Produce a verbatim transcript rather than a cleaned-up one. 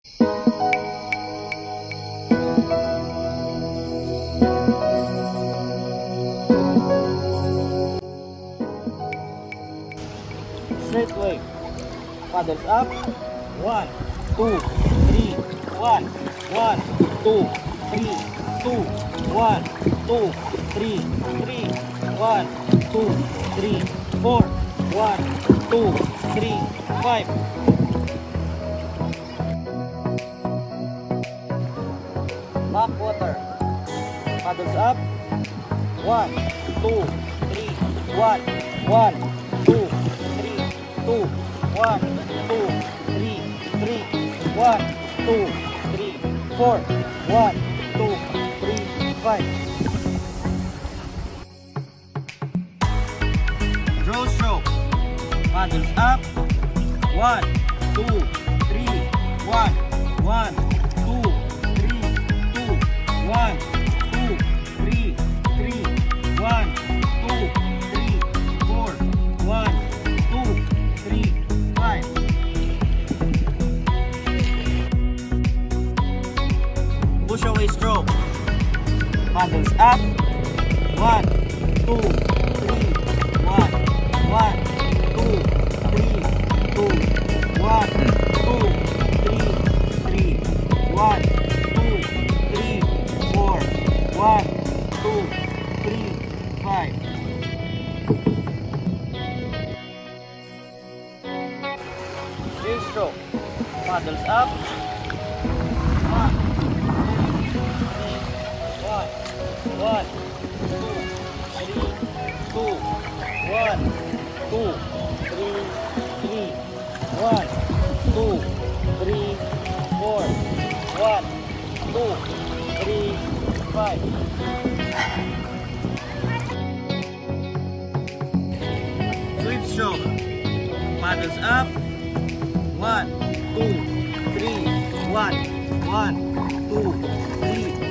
Straight wave. Paddles up. One, two, three, one, one, two, three, two, one, two, three, three, one, two, three, four, one, two, three, five. Backwater. Paddles up. One, two, three, one, one, two, three, two, one, two, three, three, one, two, three, four, one, two, three, five. Draw stroke. Paddles up. One, two, three, one, one, two, three, two, one, two, three, three, one, two, three, four, one, two, three, five. Push away stroke. Paddles up. One, two, three, one, one, two, three, two, one, two, three, three, one, two, three, four, one, two, three, five. Three stroke. Paddles up. One, one, two, three, two, one, two, three, three, one, two, three, four, one, two, three, five. Sweep stroke. Paddles up. One, two, three, one, one, two, three,